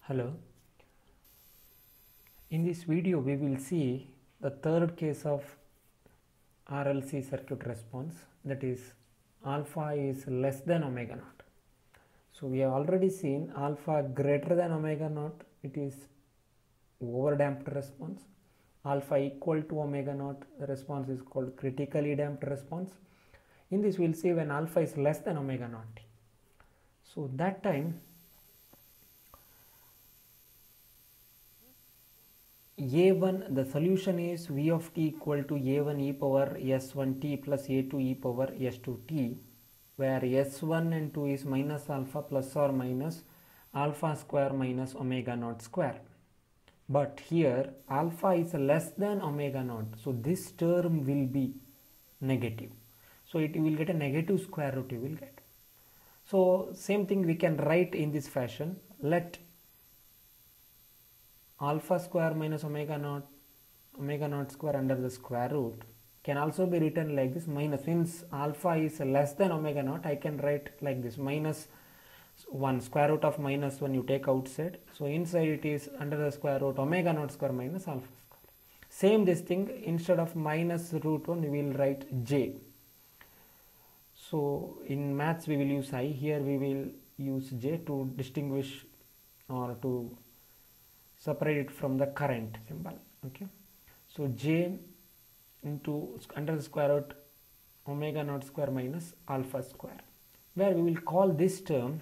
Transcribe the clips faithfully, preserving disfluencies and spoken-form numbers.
Hello. In this video we will see the third case of R L C circuit response, that is alpha is less than omega naught. So we have already seen alpha greater than omega naught, it is overdamped response. Alpha equal to omega naught, the response is called critically damped response. In this we will see when alpha is less than omega naught. So that time A one, the solution is V of t equal to A one e power S one t plus A two e power S two t, where S one and two is minus alpha plus or minus alpha square minus omega naught square. But here alpha is less than omega naught, so this term will be negative. So it will get a negative square root you will get. So same thing we can write in this fashion. Let alpha square minus omega naught omega naught square under the square root can also be written like this, minus, since alpha is less than omega naught I can write like this, minus one, square root of minus one you take outside, so inside it is under the square root omega naught square minus alpha square. Same this thing, instead of minus root one we will write j. So in maths we will use I, here we will use j to distinguish or to separate it from the current symbol. Okay, so j into under the square root omega naught square minus alpha square, where we will call this term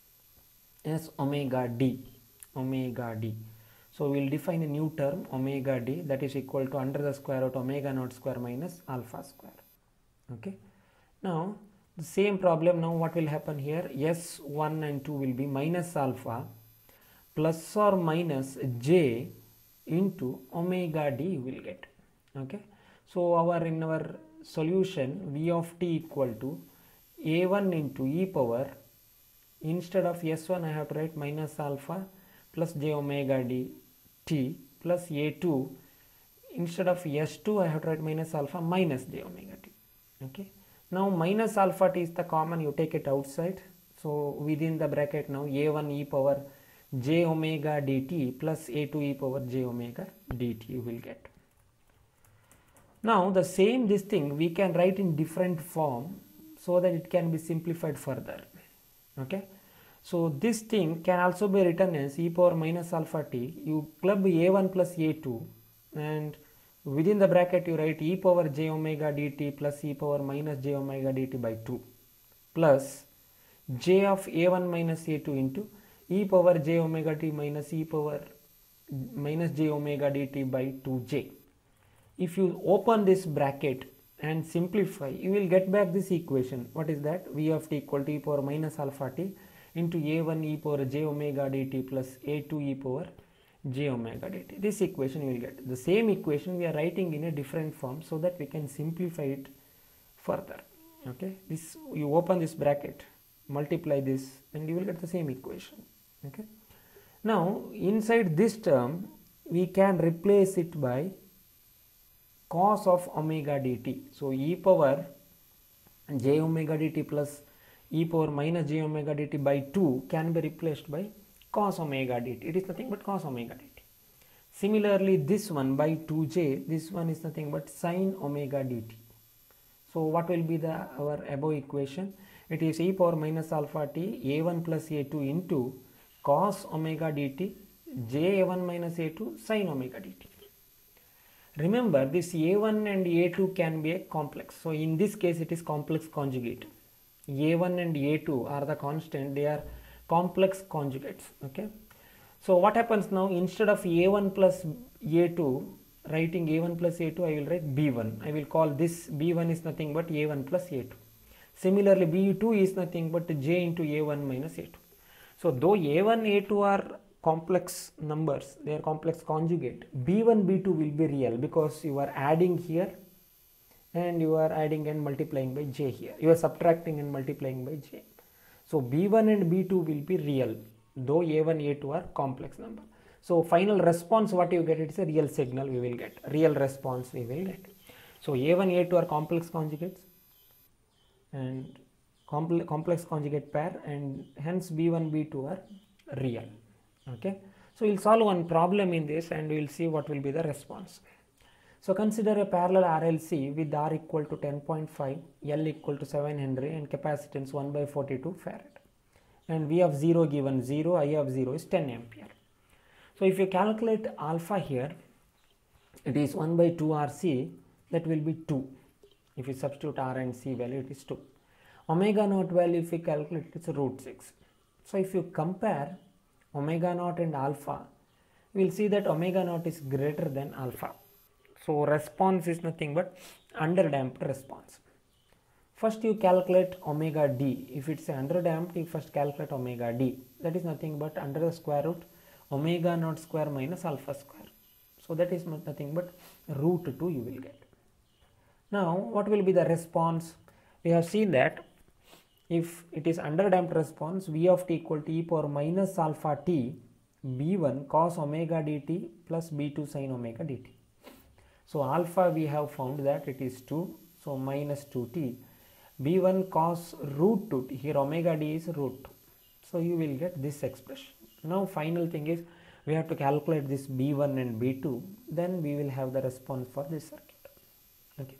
as omega d. Omega d. So we will define a new term omega d, that is equal to under the square root omega naught square minus alpha square. Okay, now the same problem, now what will happen here, S one and two will be minus alpha plus or minus j into omega d you will get. Okay, so our in our solution V of t equal to A one into e power, instead of S one I have to write minus alpha plus j omega d t plus A two, instead of S two I have to write minus alpha minus j omega t. Okay, now minus alpha t is the common, you take it outside, so within the bracket now A one e power j omega dt plus A two e power j omega dt you will get. Now the same this thing we can write in different form so that it can be simplified further. Okay, so this thing can also be written as e power minus alpha t, you club A one plus A two and within the bracket you write e power j omega dt plus e power minus j omega dt by two plus j of A one minus A two into e power j omega t minus e power minus j omega dt by two j. If you open this bracket and simplify, you will get back this equation. What is that? V of t equal to e power minus alpha t into A one e power j omega dt plus A two e power j omega dt. This equation you will get. The same equation we are writing in a different form so that we can simplify it further. Okay, this you open this bracket, multiply this and you will get the same equation. Okay, now inside this term we can replace it by cos of omega dt. So e power j omega dt plus e power minus j omega dt by two can be replaced by cos omega dt. It is nothing but cos omega dt. Similarly this one by two j, this one is nothing but sin omega dt. So what will be the our above equation? It is e power minus alpha t A one plus A two into cos omega dt j A one minus A two sin omega dt. Remember this A one and A two can be a complex. So in this case it is complex conjugate. A one and A two are the constant, they are complex conjugates. Okay, so what happens now, instead of A one plus A two writing A one plus A two I will write B one. I will call this B one is nothing but A one plus A two. Similarly B two is nothing but j into A one minus A two. So though A one A two are complex numbers, they are complex conjugate, B one B two will be real because you are adding here and you are adding and multiplying by j here, you are subtracting and multiplying by j. So B one and B two will be real though A one A two are complex number. So final response what you get, it is a real signal we will get, real response we will get. So A one A two are complex conjugates and complex complex conjugate pair, and hence B one B two are real. Okay, so we'll solve one problem in this and we'll see what will be the response. So consider a parallel R L C with R equal to ten point five, L equal to seven Henry and capacitance one by forty-two Farad. And V of zero given zero, I of zero is ten ampere. So if you calculate alpha here, it is one by two R C, that will be two. If you substitute R and C value, it is two. Omega naught value, if you calculate, it's root six. So if you compare omega naught and alpha, we will see that omega naught is greater than alpha. So response is nothing but underdamped response. First you calculate omega d. If it's underdamped, you first calculate omega d. That is nothing but under the square root omega naught square minus alpha square. So that is nothing but root two you will get. Now what will be the response? We have seen that if it is underdamped response, V of t equal to e power minus alpha t b one cos omega dt plus b two sin omega dt. So alpha we have found that it is two, so minus two t. b one cos root two t, here omega d is root two. So you will get this expression. Now final thing is we have to calculate this b one and b two, then we will have the response for this circuit. Okay.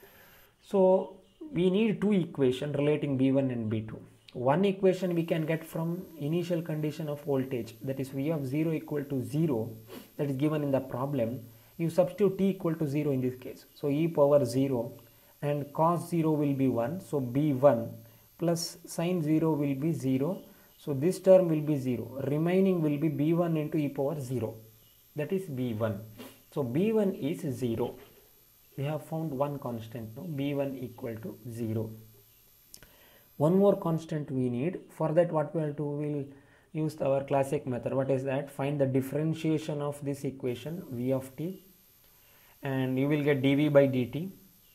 So we need two equations relating b one and b two. One equation we can get from initial condition of voltage, that is V of zero equal to zero, that is given in the problem. You substitute t equal to zero in this case. So e power zero and cos zero will be one. So b one plus sin zero will be zero. So this term will be zero. Remaining will be b one into e power zero. That is b one. So b one is zero. We have found one constant now, b one equal to zero. One more constant we need. For that what we will do, we will use our classic method. What is that? Find the differentiation of this equation V of t, and you will get dv by dt,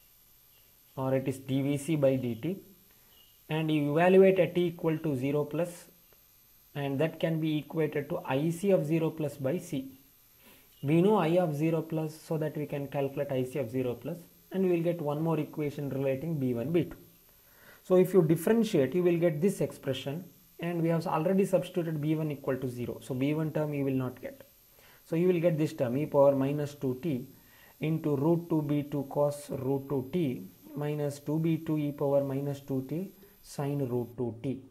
or it is dvc by dt, and you evaluate at t equal to zero plus, and that can be equated to ic of zero plus by c. We know I of zero plus, so that we can calculate ic of zero plus, and we will get one more equation relating b one b two. So if you differentiate, you will get this expression, and we have already substituted b one equal to zero. So b one term you will not get. So you will get this term e power minus two t into root two b two cos root two t minus two b two e power minus two t sin root two t.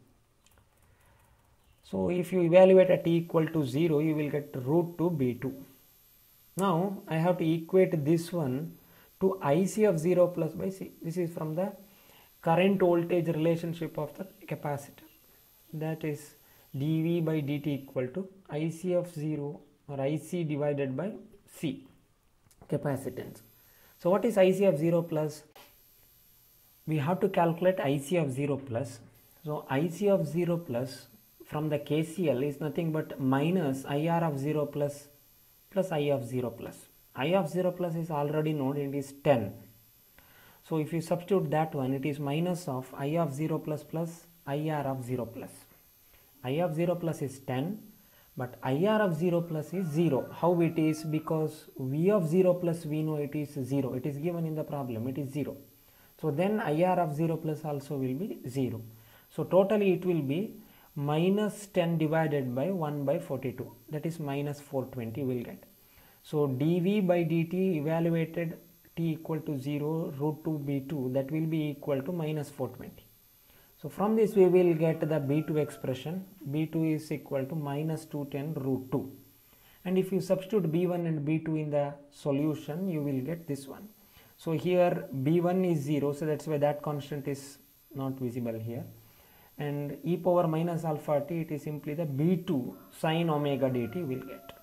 So if you evaluate at t equal to zero, you will get root two b two. Now I have to equate this one to ic of zero plus by c. This is from the current voltage relationship of the capacitor. That is dv by dt equal to ic of zero or ic divided by c, capacitance. So what is ic of zero plus? We have to calculate ic of zero plus. So ic of zero plus from the K C L is nothing but minus I R of zero plus plus I of zero plus. I of zero plus is already known, it is ten. So if you substitute that one, it is minus of I of zero plus plus I R of zero plus. I of zero plus is ten, but I R of zero plus is zero. How it is? Because V of zero plus we know it is zero. It is given in the problem, it is zero. So then I R of zero plus also will be zero. So totally it will be minus ten divided by one by forty-two. That is minus four twenty will get. So dv by dt evaluated t equal to zero root two b two, that will be equal to minus four twenty. So from this we will get the b two expression. b two is equal to minus two ten root two. And if you substitute b one and b two in the solution, you will get this one. So here b one is zero, so that's why that constant is not visible here. And e power minus alpha t, it is simply the b two sin omega dt will get.